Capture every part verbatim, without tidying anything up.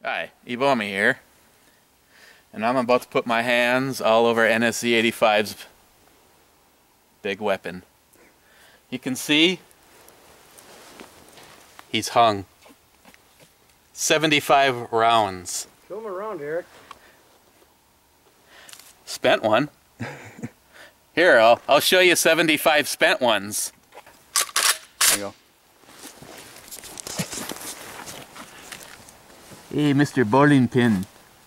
Hi, Ebomey here, and I'm about to put my hands all over N S C eighty-five's big weapon. You can see he's hung. seventy-five rounds. Show him around, Eric. Spent one. Here, I'll, I'll show you seventy-five spent ones. There you go. Hey, Mister Bowling Pin.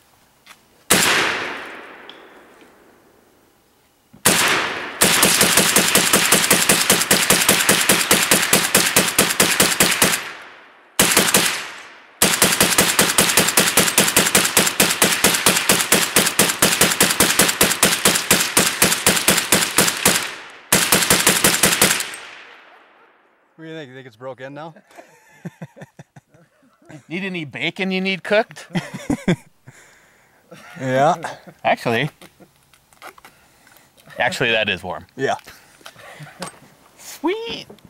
What do you think? You think it's broke in now? Need any bacon you need cooked? Yeah. Actually, actually that is warm. Yeah. Sweet.